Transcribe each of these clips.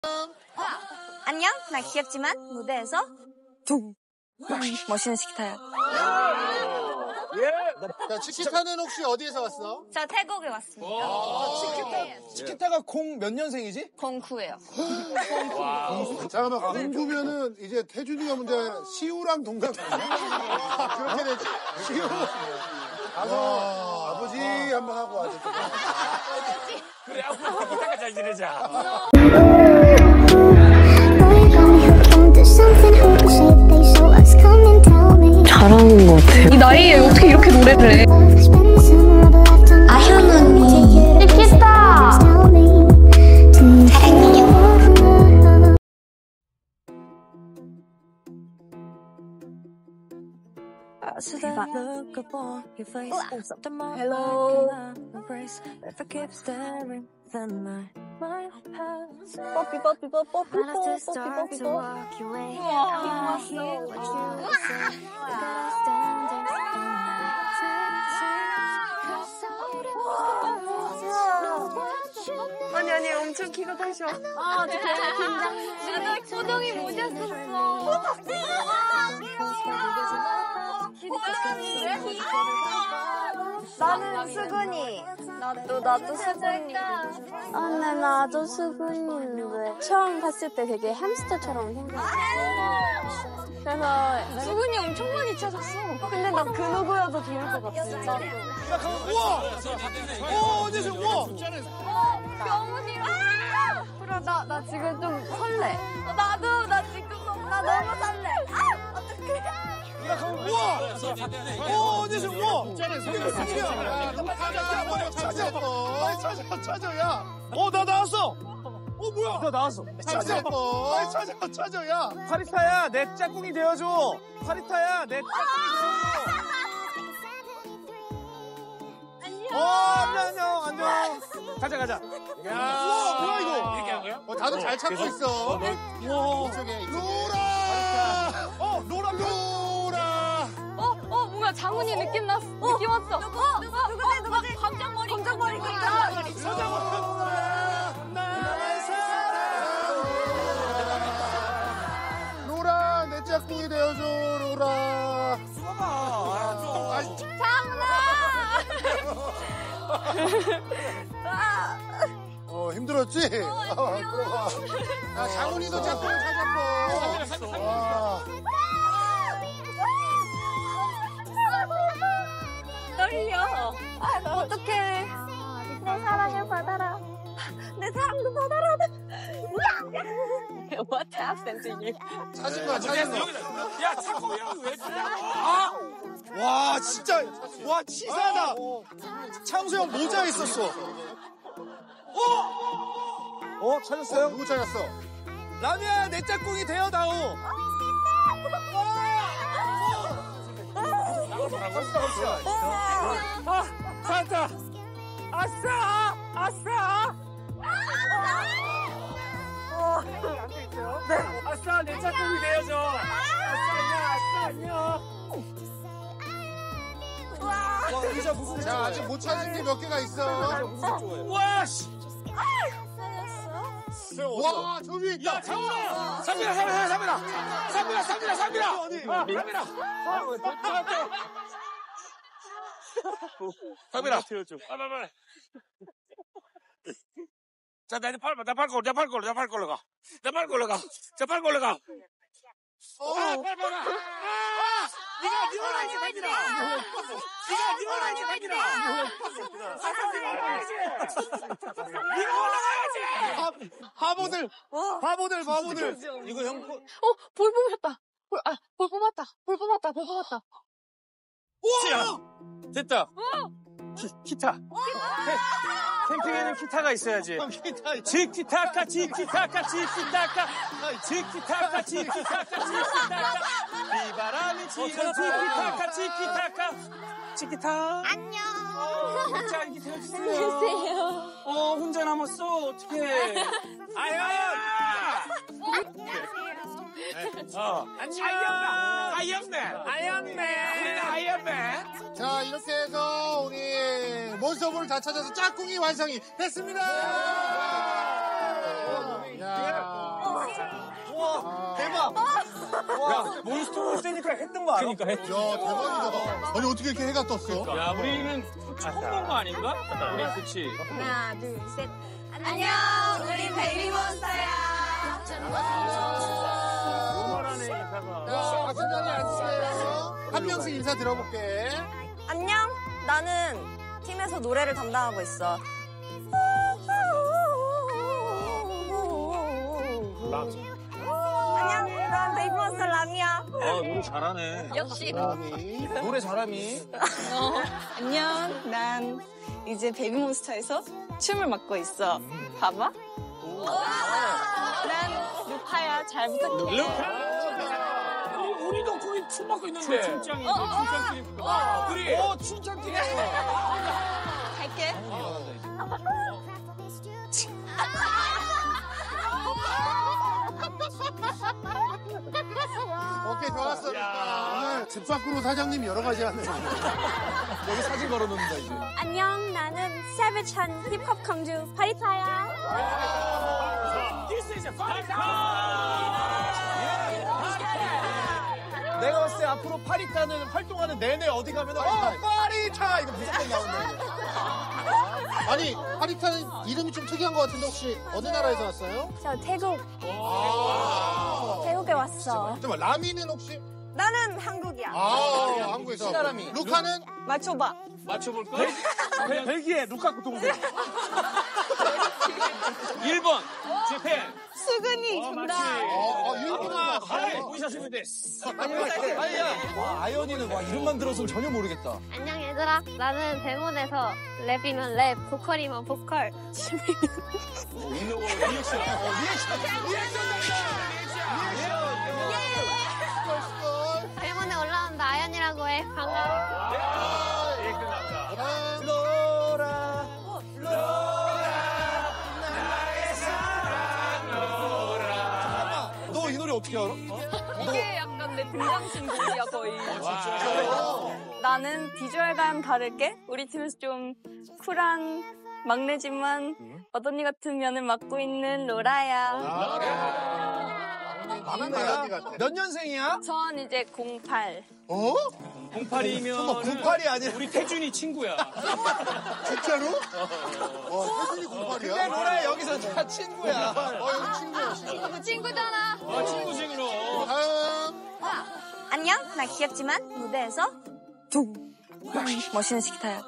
안녕, 나 귀엽지만 무대에서 둥 멋있는 치키타야. 자, 치키타는 혹시 어디에서 왔어? 저 태국에 왔습니다. 치키타가 0몇 년생이지? 09예요. 잠깐만, 09면은 이제 태준이가 문제 아니라 시우랑 동갑 아니야? 그렇게 되지. 시우. 가서 아버지 한번 하고 와줘. 그래, 앞으로 기타가 잘 지내자. 잘하는 것 같아요. 이 나이에 어떻게 이렇게 노래를 해? 아현 언니. 치키타. 사랑해요. 대박. 헬로. 뽀삐. 아니 엄청 키가 크셔. 아, 저 되게 긴장돼. 나도 표정이 모자랐어. 나는 수근이. 나도 수근이. 근데 나도 수근이인데 처음 봤을 때 되게 햄스터처럼 생겼어. 그래서 수근이 엄청 많이 찾았어. 근데 나 그 누구여도 좋을 것 같아. 우와! 어디서 우와! 너무 싫어. 그래 나 지금 좀 설레. 나도 나 지금 나 너무 설레. 어떡해? 우와! 어디서 우와! 찾아, 야! 나 나왔어! 뭐야? 나 나왔어. 찾아, 야! 카리타야, 내 짝꿍이 되어줘! 카리타야, 내 짝꿍이 되어줘! 안녕. 가자. 우와, 뭐야, 이거? 이렇게 한 거야? 다들 잘 찾고 있어. 우와. 이쪽에. 로라! 뭔가 장훈이 느낌 났어. 느낌 왔어. 누구지? 검정머리 같다. 로라, 내 짝꿍이 되어줘, 로라. 힘들었지? 들어가. 야, 장훈이도 짝꿍을 찾았고. 와. 떨려. 어떡해. 내 사랑을 받아라. 내 사랑도 받아라. What happened to you? 찾은 거야. 야, 자꾸 형이 왜 그래? 와, 진짜. 와, 치사하다. 창수 형 모자에 있었어. 찾았어요? 누구 찾았어? 라미야, 내 짝꿍이 되어다오. 찾았다. 아싸! 아싸, 내 짝꿍이 되어줘. 아싸, 안녕. 와, 의자 무슨 색 자, 좋아해? 아직 못 찾은 게 몇 개가 있어. 와, 씨. 와, 저기 있다. 야, 장훈아! 삼미라! 상민아, 빨리. 자, 내 팔 걸로 가. 빨리. 네가 올라야지, 상민아. 네가 올라가야지. 바보들. 이거 형, 볼 뽑혔다. 볼 뽑았다. 우와! 됐다. 기타. 캠핑에는 기타가 있어야지. 지키타카. 비바람이 치는 지키타카. 안녕. 자, 이렇게 되어주세요. 혼자 남았어. 어떡해. 아연! 아이언맨. 자, 이렇게 해서 우리 몬스터볼을 다 찾아서 짝꿍이 완성이 됐습니다. 야. 와, 대박. 와, 몬스터 세니까 했던 거 알아? 그러니까 했. 야, 대박이다. 아니, 어떻게 이렇게 해가 떴어? 야, 우리는 처음 본 거 아닌가? 우리 그치. 하나, 둘, 셋. 안녕, 우리 베이비몬스터야. 노멀하네, 인사가. 자, 신나게 앉으세요. 한 명씩 인사 들어볼게. 안녕, 나는 팀에서 노래를 담당하고 있어. 안녕, 난 베이비몬스터 람이야. 노래 잘하네. 역시. 노래 잘함이. 안녕, 난 이제 베이비몬스터에서 춤을 맡고 있어. 봐봐. 난 루카야. 잘 부탁해. 우리도 거의 춤 맡고 있는데. 춤장이 춤장끼리니까. 둘이. 춤장끼리. 갈게. 오케이, 좋았어. 오늘 집 밖으로 사장님 여러 가지 하네. 여기 사진 걸어놓는다, 이제. 안녕, 나는 세비찬 힙합 공주 파리타야. This is a fight. 내가 봤을 때 앞으로 파리타는 활동하는 내내 어디 가면 파리타! 이거 무조건 나온다. 아니, 파리타는 이름이 좀 특이한 것 같은데 혹시 어느 나라에서 왔어요? 저 태국. 태국에 왔어. 잠깐만, 라미는 혹시? 나는 한국이야. 한국에서. 시나라미. 루카는? 맞춰봐. 맞춰볼까? 벨기에 루카쿠 동생. 1번. 재팬. 수근이 정답. 일본은 하이, 오이사시면 돼. 아니야. 와, 아이언이는 와, 이름만 들어서는 전혀 모르겠다. 안녕 얘들아, 나는 데몬에서 랩이면 랩, 보컬이면 보컬. 데몬에 올라온 나연이라고 해. 반가워. 로라. 너 이 노래 어떻게 알아? 이게 약간 내 등장신곡이야, 거의. 나는 비주얼과는 다르게 우리 팀에서 좀 쿨한 막내지만 어떤니 같은 면을 맡고 있는 로라야. 막내야. 몇 년생이야? 전 이제 08. 08이면 98이 아니라. 우리 태준이 친구야. 진짜로? 태준이 08이야? 근데 로라 여기서 다 친구야. 여기 친구야, 친구. 친구잖아. 친구지, 그럼. 다음. 안녕, 나 귀엽지만 무대에서 둥 멋있는 시키타야.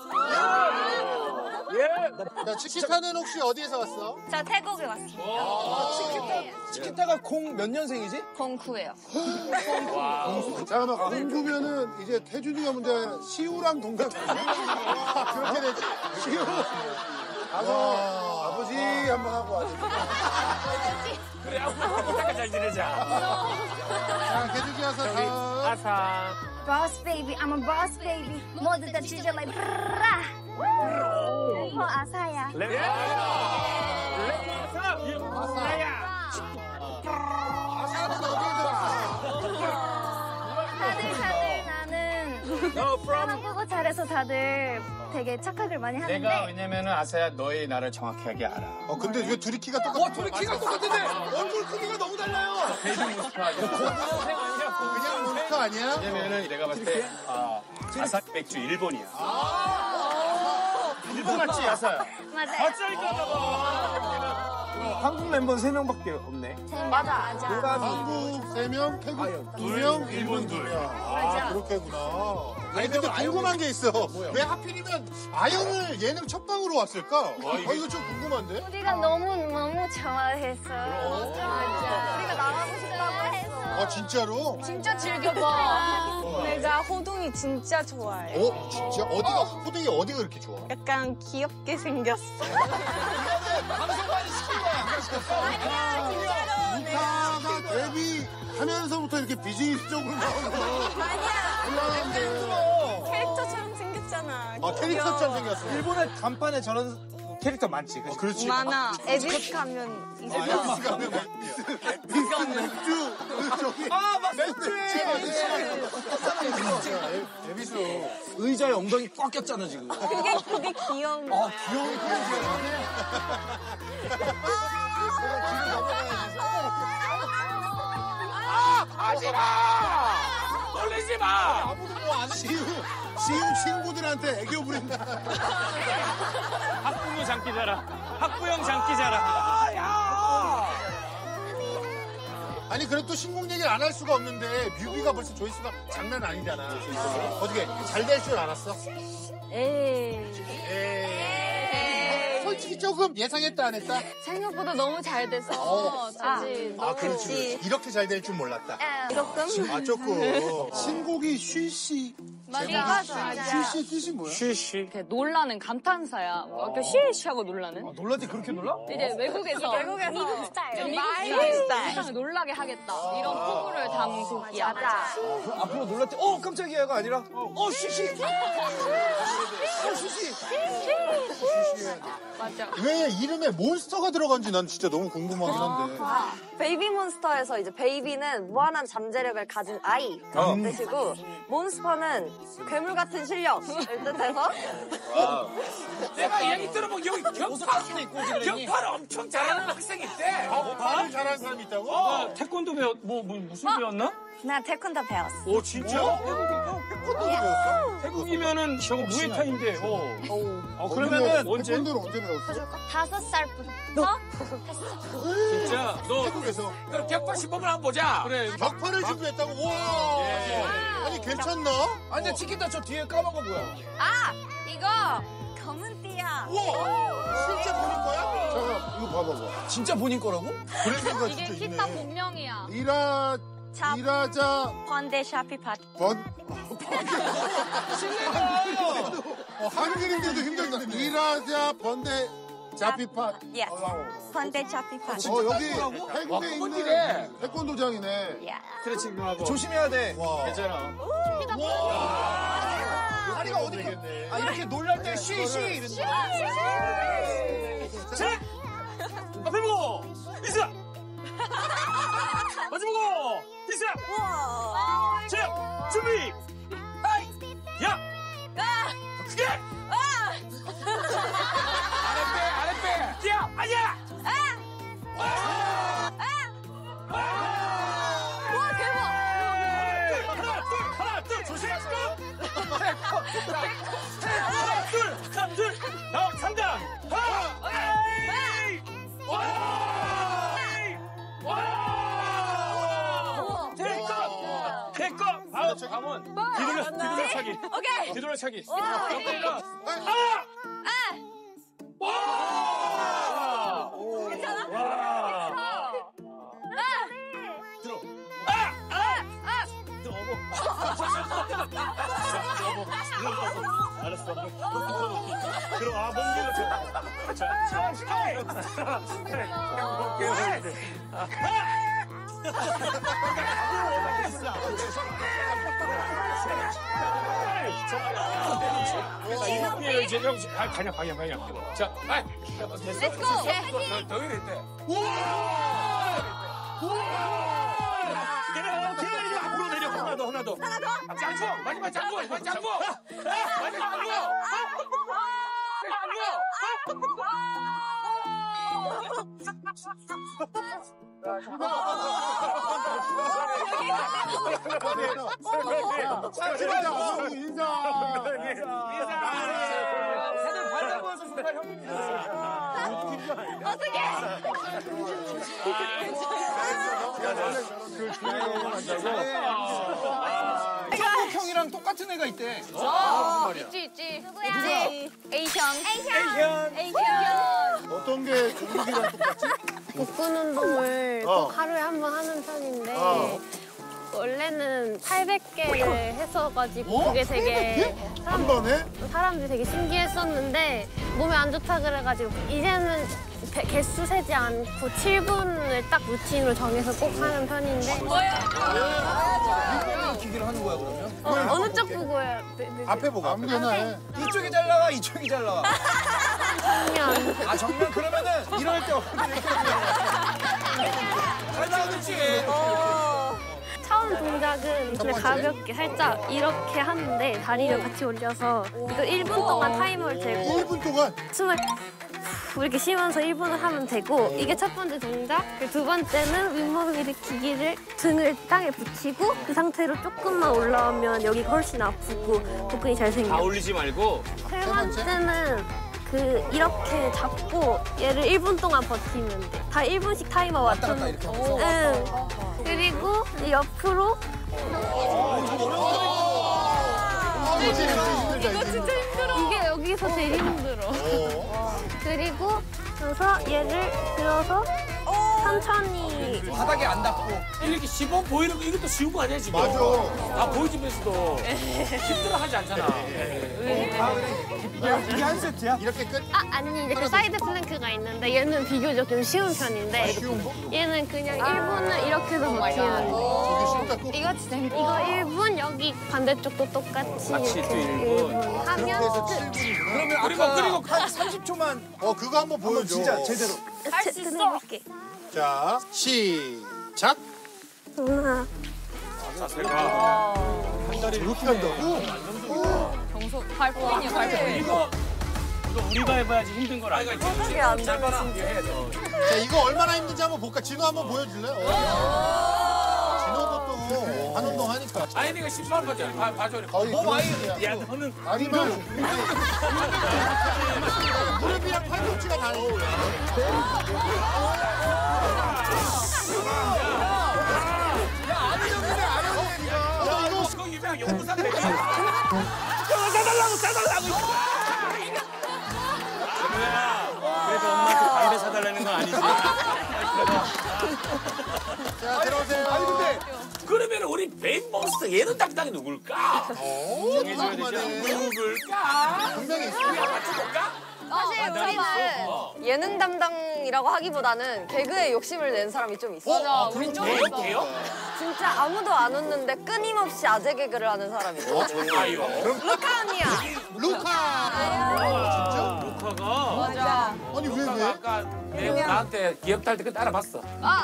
야, 치키타는 혹시 어디에서 왔어? 저 태국에 왔어. 치키타가 몇 년생이지? 09예요. 잠깐만, 공구면은 이제 태준이가 문제 시우랑 동갑 아니야? 그렇게 되지. 시우. 가서 아버지 한번 하고 와야지. 그래, 앞으로 이따가 잘 지내자. 자, 태준이 와서 다음. 아사. Boss baby, I'm a boss baby. 모두 다 찢어 like 브라. 아사야. 아사는 어디에 다들 나는 사람 보고 잘해서 다들 되게 착각을 많이 하는데 내가 왜냐면은 아사야 너의 나를 정확하게 알아. 근데 왜 둘이 키가 똑같아? 둘이 키가 똑같은데 얼굴 크기가 너무 달라요. 베이비 몬스터 아니야? 그냥 몬스터 아니야? 왜냐면은 내가 봤을 때 아사 맥주 일본이야. 일본 맞지 아사야? 맞아요. 한국 멤버는 3명밖에 없네. 맞아. 한국 3명, 태국 2명, 일본 2명. 그렇게구나. 아니, 근데 궁금한 게 있어. 왜 하필이면 아영을 예능 첫 방으로 왔을까? 이거 좀 궁금한데? 우리가 너무 좋아해서 맞아. 우리가 나가고 싶다고 해서 진짜로? 진짜 즐겨봐. 내가 호동이 진짜 좋아해. 진짜? 호동이 어디가 그렇게 좋아? 약간 귀엽게 생겼어. 방송만 시킨 거야. 루카가 데뷔하면서부터 이렇게 비즈니스적으로 나오는 거. 아니야. 캐릭터처럼 생겼잖아. 캐릭터처럼 생겼어. 일본의 간판에 저런 캐릭터 많지. 그치? 그렇지. 많아. 에비스 가면 있어. 에비스 가면 맥주. 저기. 에비스. 의자에 엉덩이 꽉 꼈잖아, 지금. 그게 귀여운 거야. 귀여운 표현이야. 봐. 아무도 뭐안 해. 시우 친구들한테 애교 부린다. 학부모 장기자랑. 학부형 장기자랑. 아니 그래도 또 신곡 얘기를 안 할 수가 없는데 뮤비가 벌써 조회수가 장난 아니잖아. 어떻게 잘 될 줄 알았어? 에이. 솔직히 조금 예상했다 안 했다? 생각보다 너무 잘 돼서 사실 그렇지. 이렇게 잘 될 줄 몰랐다. 조금? 조금. 신곡이 쉬시. 맞아. 쉬시 뜻이 뭐야? 쉬쉬. 이렇게 놀라는 감탄사야. 이렇게 쉬쉬하고 놀라는. 놀랄 때 그렇게 놀라? 이제 외국에서 미국 스타일. 미국 스타일 세상을 놀라게 하겠다 이런 포부를 담은 곡이야. 앞으로 놀랄 때 깜짝이야가 아니라 쉬쉬. 쉬쉬. 맞아. 왜 이름에 몬스터가 들어간지 난 진짜 너무 궁금하긴 한데. 베이비 몬스터에서 이제 베이비는 무한한 잠재력을 가진 아이 뜻이고 몬스터는 괴물 같은 실력을 뜻해서 내가 이야기 들어보면 여기 격파를 엄청 잘하는 학생이 있대. 발을 잘하는 사람이 있다고? 태권도 무슨 배웠나? 나 태권도 배웠어. 오, 진짜? 태권도 배웠어? 태국이면은 저거 무에타이인데. 그러면은 언제? 태권도를 언제 배웠어? 5살부터 진짜 너 태국에서. 그럼 격파 시범을 한번 보자. 그래. 격파를 준비했다고? 와. 아니 괜찮나? 아니 근데 치킨다 저 뒤에 까만 거 뭐야? 이거 검은 띠야. 우와. 진짜 보는 거야? 잠깐 이거 봐봐봐. 진짜 본인 거라고? 브랜드가 이게 진짜 키타 있네. 본명이야. 이라자 번데 샤피팟. 한글인데도 힘들다. 이라자 번데 자피팟. 예. 번데 샤피팟. 여기 태국에 있는 태권도장이네. 그래, 친구하고. 조심해야 돼. 와. 괜찮아. 다리가 어디 이렇게 놀랄 때 쉬쉬 이러는 자! 앞에 보고! 이스라! 마주 보고! 이스라! 자! 준비! 야! 크게! 아래 빼. 뛰어! 아니야! 하나, 둘, 조심하시고! 하나, 둘, 다음 3단! 됐고! 다음은 뒤돌려차기. 오케이. 뒤돌려차기. 알았어. 그럼 멍게를 줘. 이제 형 방향. 자, Let's go. 더 이랬대. 걔네 앞으로 내려. 하나 더. 짱구. 마지막 짱구. 다들 발달 보여서 정말 형님이 한국 형이랑 똑같은 애가 있대. 있지. 누구야? 에이션. 어떤 게 중국이랑 똑같지? 복근 운동을 꼭 하루에 한 번 하는 편인데 원래는 800개를 했어가지고 그게 되게 한 번에? 사람들이 되게 신기했었는데 몸에 안 좋다 그래가지고 이제는 개수 세지 않고 7분을 딱 루틴으로 정해서 꼭 하는 편인데 기기를 하는 거야 그러면? 어느 쪽 보고 해요? 앞에 보고 아무데나 해. 이쪽이 잘 나와 이쪽이 잘 나와. 정면. 정면 그러면은 이럴 때 엉덩이 이렇게 잘 나오겠지. 처음 동작은 그냥 가볍게 살짝 이렇게 하는데 다리를 같이 올려서 이거 1분 동안 타이머를 재고 1분 동안 숨을 옆으로 이렇게 쉬면서 1분을 하면 되고 이게 첫 번째 동작. 두 번째는 윗몸 일으키기를 등을 땅에 붙이고 그 상태로 조금만 올라오면 여기가 훨씬 아프고 복근이 잘 생겨요. 다 올리지 말고. 세 번째는 이렇게 잡고 얘를 1분 동안 버티면 돼. 다 1분씩 타이머 맞춰놓고. 응. 그리고 이 옆으로. 이거 진짜 힘들어. 이게 여기서 제일 힘들어. 그리고 그래서 얘를 들어서 천천히. 바닥에 안 닿고. 이렇게 시범 보이는 거 이것도 쉬운 거 아니야 지금? 맞아. 다 보여주면서도 힘들어하지 않잖아. 이게 한 세트야? 이렇게 끝. 아니 이제 그 사이드 플랭크가 있는데 얘는 비교적 좀 쉬운 편인데 얘는 그냥 1분을 이렇게 해서 버티는 거. 이거 진짜 힘들어. 이거 1분 여기 반대쪽도 똑같이 같이 이렇게 또 1분. 하면 그래서 끝. 7분이구나. 그리고 한 30초만 그거 한번 보여줘. 진짜 제대로. 할 수 있어. 자, 시작. 하나. 자세가. 이렇게 한다고? 발포인이야, 발포인. 이거 우리가 해봐야지 힘든 걸 알지. 이게 안 되면 진짜. 자, 이거 얼마나 힘든지 한번 볼까? 진호 한번 보여줄래? 진호도 또 한 운동 하니까. 아이니가 10만 번 봐줘. 거의 야, 너는 아니면 무릎이랑 팔꿈치가 다르고. 그거 유명 연구사 되게. 저거 사달라고. 그래도 엄마한테 담배 사달라는 건 아니지. 자, 들어오세요. 아니 근데 그러면 우리 베인 몬스터 얘는 당당히 누굴까? 정해줘야 되지. 누굴까? 분명히 있어. 우리 한번 쳐볼까? 사실 우리는 예능 담당이라고 하기보다는 개그에 욕심을 낸 사람이 좀 있어. 맞아, 우리 좀 개요? 진짜 아무도 안 웃는데 끊임없이 아재 개그를 하는 사람이 있어. 아유. 루카 언니야. 루카. 루카가. 맞아. 아니 왜? 아까 내가 나한테 기억도 할 때 그때 알아봤어.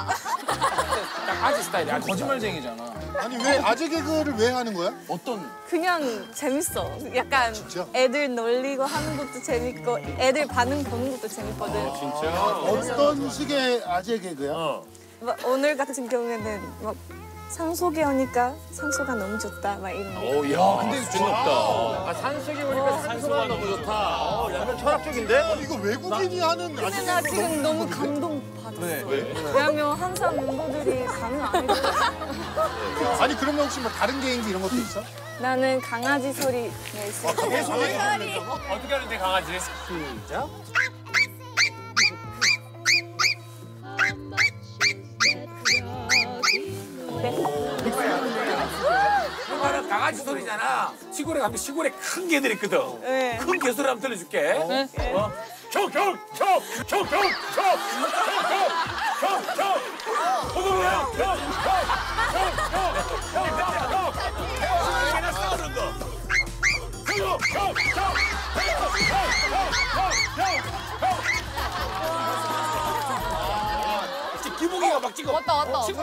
딱 아지 스타일이 아지. 거짓말쟁이잖아. 아니 왜 아재 개그를 왜 하는 거야? 어떤 그냥 재밌어. 약간 진짜? 애들 놀리고 하는 것도 재밌고 애들 반응 보는 것도 재밌거든. 진짜. 어떤 식의 아재 개그야? 막 오늘 같은 경우에는 막 산속에 오니까 산소가 너무 좋다 막 이런 거. 오, 야, 근데 수준 높다. 아, 산속에 오니까 산소가 너무 좋다. 약간 철학적인데? 아니 이거 외국인이 하는 아재 근데 나 개그 지금 너무 감동 받았어. 왜냐면 항상 멤버들이 반응 안 해줘. 아니 그러면 혹시 뭐 다른 개인기 이런 것도 있어? 나는 강아지 소리 낼수 있어. 어떻게 하는데, 강아지? 시작. 루카는 강아지 소리잖아. 시골에 가면 시골에 큰 개들 있거든. 네. 큰 개 소리 한번 들려줄게. 기복이가 막 찍어. 왔다.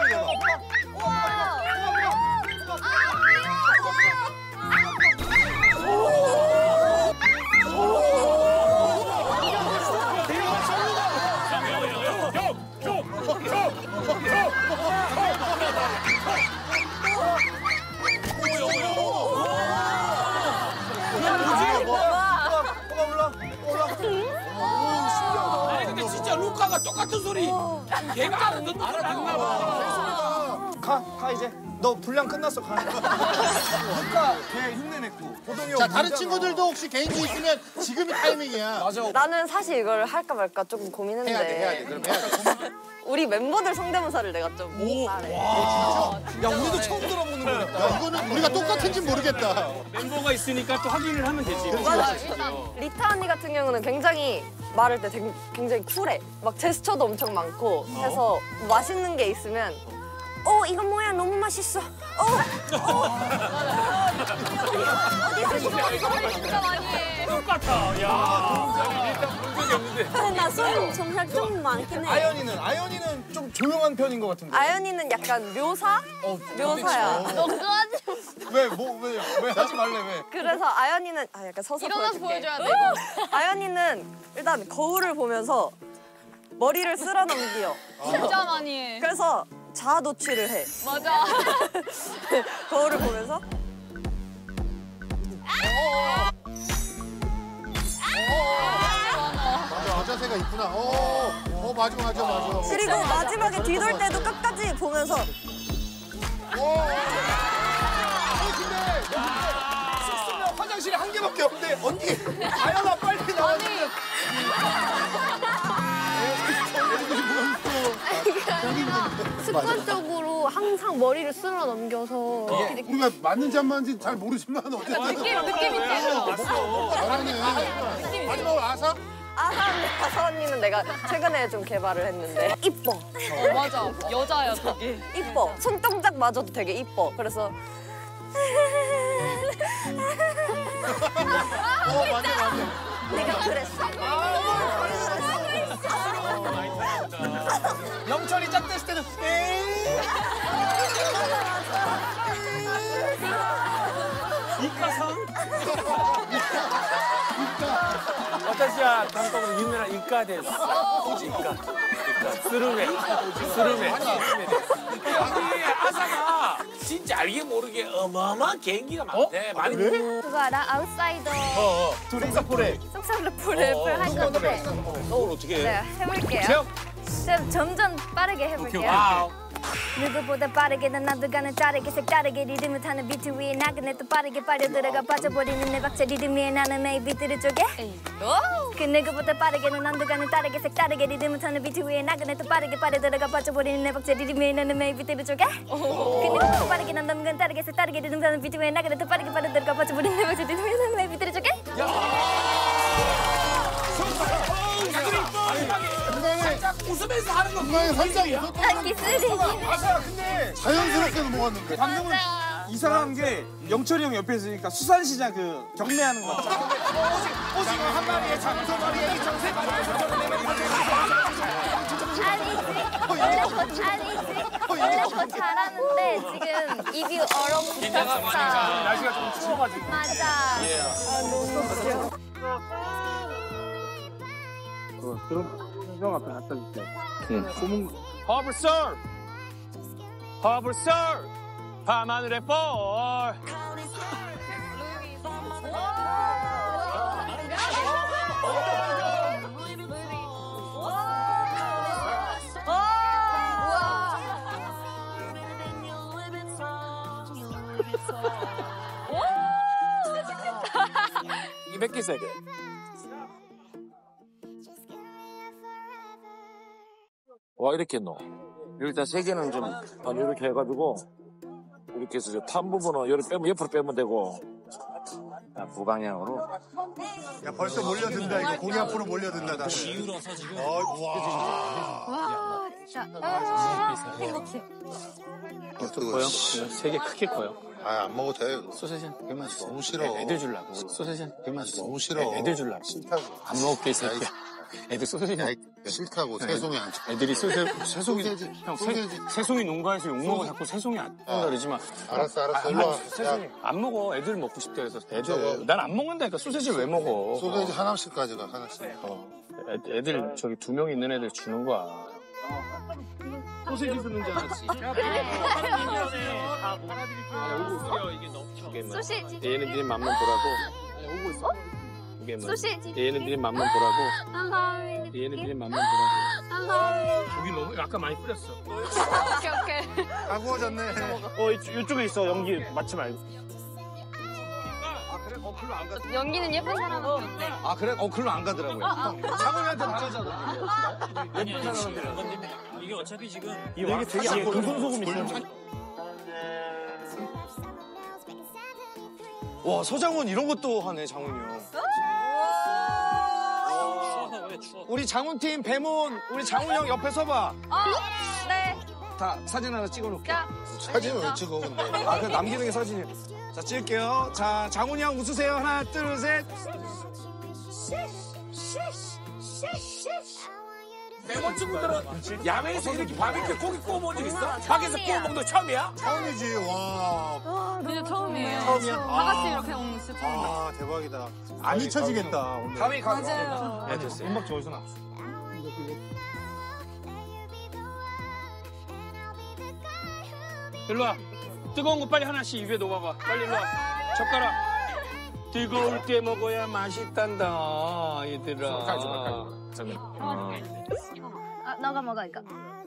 아니 근데 진짜 루카가 똑같은 소리. 걔가 알아듣나 봐. 가 이제. 너 분량 끝났어 가. 누가 걔 흉내냈고 호동이 형. 자 다른 울잖아. 친구들도 혹시 개인기 있으면 지금이 타이밍이야. 맞아. 나는 사실 이걸 할까 말까 조금 고민했는데 해야 돼. 그럼 해야 돼. 우리 멤버들 성대모사를 내가 좀 잘해. 야 우리도 처음 들어보는 거니까. 야 이거는 우리가 똑같은지 모르겠다. 멤버가 있으니까 또 확인을 하면 되지. 맞아. 리타 언니 같은 경우는 굉장히 말할 때 굉장히 쿨해. 막 제스처도 엄청 많고 해서 맛있는 게 있으면 이건 뭐야 너무 맛있어. 진짜 많이 해. 똑같아. 야. 일단 수밖에 없는데. 나손 정말 좀 많긴 해. 아연이는 좀 조용한 편인 것 같은데. 아연이는 약간 묘사? 묘사야. 너무하지. 왜 하지 말래 왜? 그래서 아연이는 약간 서서 일어나서 보여줄게. 보여줘야 돼, 이거. 아연이는 일단 거울을 보면서 머리를 쓸어 넘겨. 진짜 많이 해. 그래서 자아 도취를 해. 맞아. 거울을 보면서 맞아, 여자새가 있구나. 맞아. 그리고 마지막에 뒤돌 때도 끝까지 보면서 근데 숙소면 화장실에 한 개밖에 없는데 언니 아연아 빨리 나와. 습관적으로 항상 머리를 쓸어 넘겨서 우리가 맞는지 안 맞는지 잘 모르지만 어쨌든 느낌 있지? 잘하네. 마지막으로 아사? 아사 언니는 내가 최근에 좀 개발을 했는데 이뻐. 맞아. 여자야, 되게. 이뻐. 손동작마저도 되게 이뻐. 그래서 맞아. 내가 그랬어. 영철이 짝됐을 때는 이과상? 와타시와 한국의 유명한 이과です. 이과. 스루메. 아니, 아사가 진짜 알게 모르게 어마어마한 개인기가 많대. 많이. 그거 알아? 아웃사이더 속사포레. 속사포랩을 할 건데 그걸 어떻게 해? 네, 해볼게요. 좀 점점 빠르게 해볼게요. 와우. 누구보다 빠르게 난 나도 가는 빠르게 색다르게 리듬을 타는 비트 위에 나그네 또 빠르게 빠져들어가 빠져버리는 내 박자 리듬 위에 나는 매일 비트를 쪼개 그 누구보다 빠르게 난 나도 가는 빠르게 색다르게 리듬을 타는 비트 위에 나그네 또 빠르게 빠져들어가 빠져버리는 내 박자 리듬 위에 나는 매일 비트를 쪼개 그 누구보다 빠르게 난 나도 가는 빠르게 색다르게 리듬을 타는 비트 위에 나그네 또 빠르게 빠져들어가 빠져버리는 내 박자 리듬 위에 나는 매일 비트를 쪼개 살짝 웃으면서 하는 거. 중간에 살짝 웃었다. 기술이 아사야 근데 자연스럽게 넘어갔는데. 방금은 이상한 게 영철이 형 옆에 있으니까 수산시장 그 경매하는 거 같아. 오징어 한 마리에 장소 마리에 2,300만 원래 더 잘하는데 지금 입이 얼어붙었어. 날씨가 좀 추워가지고. 맞아. 그럼 형 앞에 갖다 줄게. 허블솔. 밤하늘의 볼. 이게 몇 개 써야 돼? 와, 이렇게 넣어. 일단 세 개는 좀, 이렇게 해가지고, 이렇게 해서 탄 부분은 옆으로 빼면 되고, 부방향으로. 야, 벌써 몰려든다. 이거 고기 앞으로 몰려든다. 나. 기울어서 지금. 와, 진짜. 행복해. 커요? 세 개 크게 커요. 안 먹어도 돼. 소세지 그만 써. 너무 싫어. 애들 줄라고. 소세지 그만 써. 너무 싫어. 애들 줄라고. 싫다고. 안 먹을게 이 새끼야. 애들 소세지 먹. 싫다고. 새송이 안 쳐. 애들이 새송이 소세지. 형 소세지. 새송이 농가에서 욕 먹어 자꾸 새송이 안 그러지 마. 알았어. 일로 와. 새송이 안 먹어. 애들 먹고 싶다 그래서 애들 난 안 먹는다니까 소세지를 왜 먹어? 소세지 하나씩 가져가. 하나씩. 애들 저기 2명 있는 애들 주는 거야. 소세지 주는 줄 알았지. 소시지. 얘네들이 맘만 보라고. 오고 있어. 이게 뭐? 소시지. 얘네들이 맘만 보라고. 감사합니다. 얘네들이 맘만 보라고. 감사합니다. 고기 너무 아까 많이 뿌렸어. 오케이. 다 구워졌네. 이쪽에 있어 연기 맞지 말고. 연기는 예쁜 사람 없는데. 아 그래? 글로 안 가더라고요. 장훈이한테 말하잖아. 예쁜 사람들. 이게 어차피 지금 이게 되게 금손소금 있어. 와 서장훈 이런 것도 하네 장훈이 형. 우리 장훈팀 배문 우리 장훈 형 옆에 서봐. 네. 다 사진 하나 찍어놓게. 사진을 왜 찍어, 근데. 그냥 남기는 게 사진이야. 자 찍을게요. 자 장훈이 형 웃으세요. 하나 둘 셋. 대본 친구들은 야외에서 이렇게 바비큐 고기 구워 먹은 적 있어? 밖에서 구워 먹는 거 처음이야? 처음이지, 와. 진짜 처음이에요. 처음이야? 다 같이 이렇게 먹는 거 진짜 처음이에요. 아, 대박이다. 안 잊혀지겠다, 오늘. 가위 가위. 맞아요. 네, 됐어요. 음악 좋아서 나. 일로 와. 뜨거운 거 빨리 하나씩 입에 넣어봐봐. 빨리 일로 와. 젓가락. 뜨거울 때 먹어야 맛있단다, 얘들아. 아, 너가 먹을까?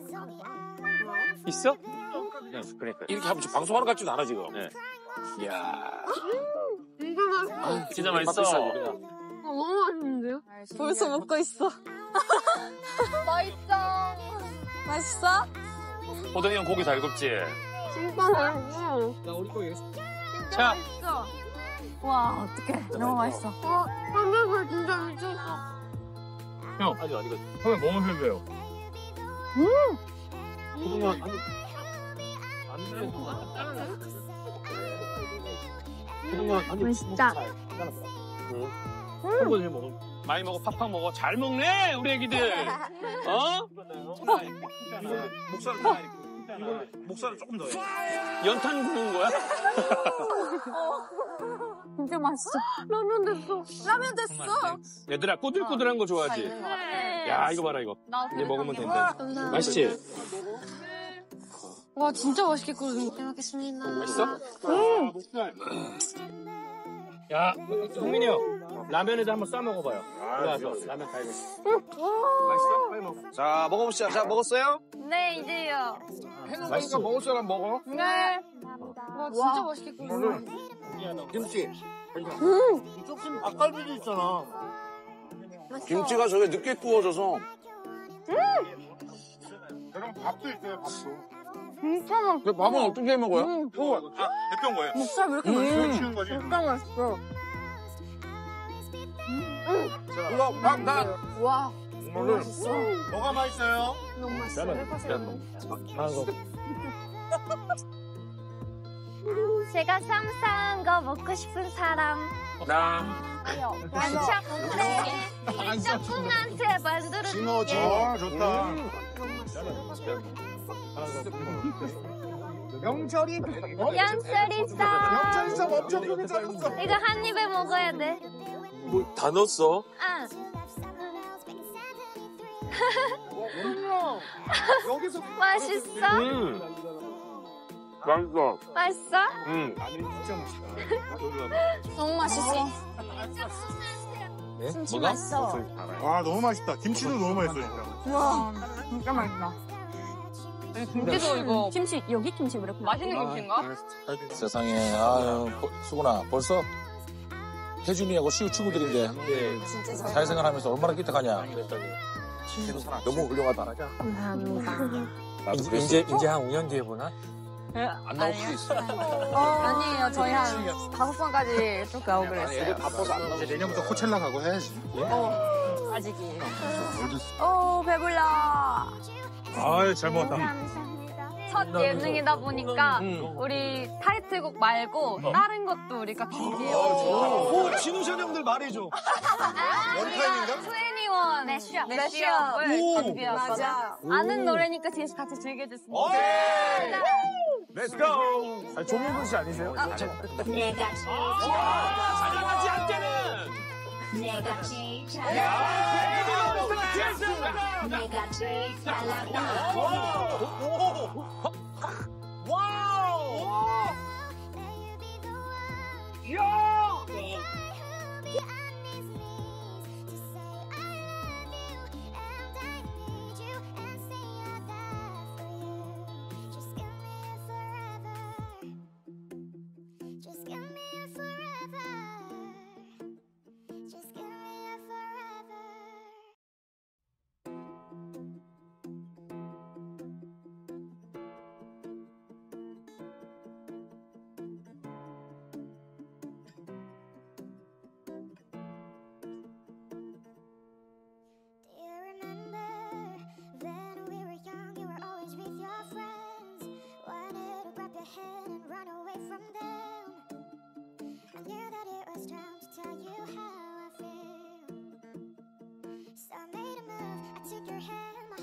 있어? 그러니까 이렇게 하면 지금 방송하러 갈 줄 알아 지금. 네. 이야. 진짜 맛있어. 너무 맛있는데요? 벌써 먹고 있어. 맛있어. 맛있어? 호동이 형 고기 잘 굽지? 진짜 맛있어. 자, 맛있어. 와, 어떡해. 너무 맛있어. 삼겹살 진짜 미쳤어. 형. 아니, 형이 뭐 먹으려고요? 맛있다. 많이 먹어, 팍팍 먹어. 잘 먹네, 우리 애기들. 어? 목살을 조금 더 해. 연탄 구운 거야? 진짜 맛있어. 라면 됐어. 라면 됐어. 얘들아, 꼬들꼬들한 거 좋아하지? 야, 이거 봐라, 이거. 이제 먹으면 된다. 맛있지? 와, 진짜 맛있겠거든. 잘 먹겠습니다. 맛있어? 야, 성민이 형. 라면에다 한번 싸 먹어봐요. 올라와서 라면 가야겠어. 맛있어? 빨리 먹어. 자, 먹어봅시다. 자, 먹었어요? 네, 이제요. 해놓은 거니까 먹을 사람 먹어. 네. 와, 진짜 맛있겠거든. 김치. 이쪽 닭갈비도 있잖아. 김치가 저게 늦게 구워져서. 그럼 밥도 있어요, 밥도. 진짜 맛있어. 그 밥은 어떻게 해 먹어요? 대표인 거예요. 목살 왜 이렇게 맛있어? 치는 거지. 진짜 맛있어. 이거 밥 나. 와, 오늘 맛있어. 뭐가 맛있어요? 너무 맛있어. 제가 상상한 거 먹고 싶은 사람. 나. 반짝꿍네. 짝꿍한테 만들어줄게. 징어, 징어. 좋다. 명절이 양철이쌈. 명절이쌈 엄청 크게 잘랐어. 이거 한 입에 먹어야 돼. 뭐 다 넣었어? 응. 여기서 맛있어? 맛있어. 맛있어? 너무 맛있어. 진짜 맛있어. 와, 너무 맛있다. 김치도 너무 맛있어, 진짜. 와, 진짜 맛있다. 김치도 이거 김치 여기 김치 왜 이렇게 맛있는 김치인가? 세상에, 아유, 수근아, 벌써 혜준이하고 시우 친구들인데 사회생활 하면서 얼마나 기특하냐. 너무 훌륭하다. 감사합니다. 이제 한 5년 뒤에 보나? 안 나올 수도 있어. 아니에요. 저희 한 5번까지 쭉 나오기로 했어요. 바빠서 안 나올 이제 내년부터 코첼라 가고 해야지. 아직이. 오, 배불러. 아유, 잘 먹었다. 감사합니다. 첫 예능이다 보니까 우리 타이틀곡 말고 다른 것도 우리가 준비해요. 오, 진우션 형들 말해줘. 원타임인가? 21 매시업을 준비했거든. 아는 노래니까 뒤에서 같이 즐겨줬으면 좋겠어요. Let's go. 아니, 조민근 씨 아니세요? 사랑하지 않게는. 내가 제일 내가 제일 So I made a move, I took your hand, my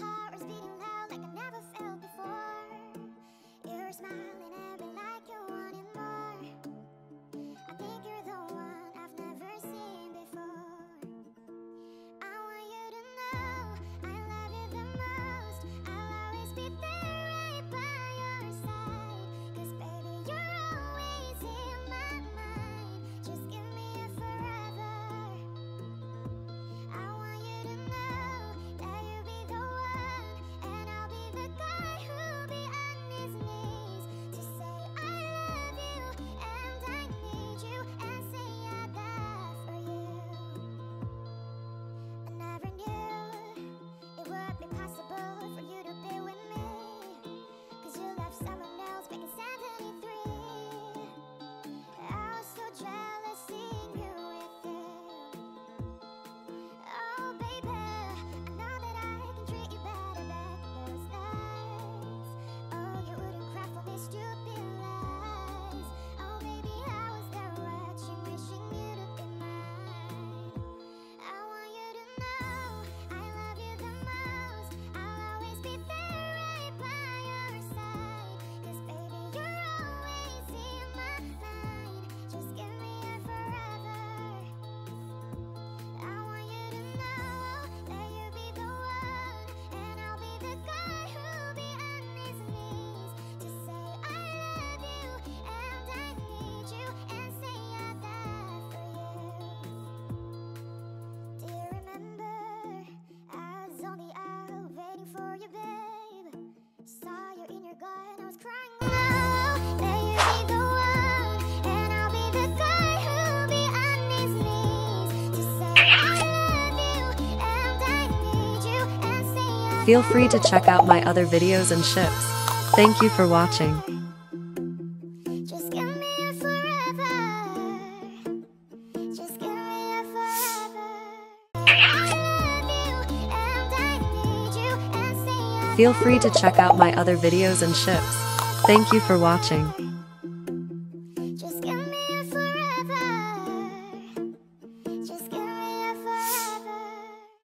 Feel free to check out my other videos and ships. Thank you for watching. Feel free to check out my other videos and ships. Thank you for watching. Just give me a forever. Just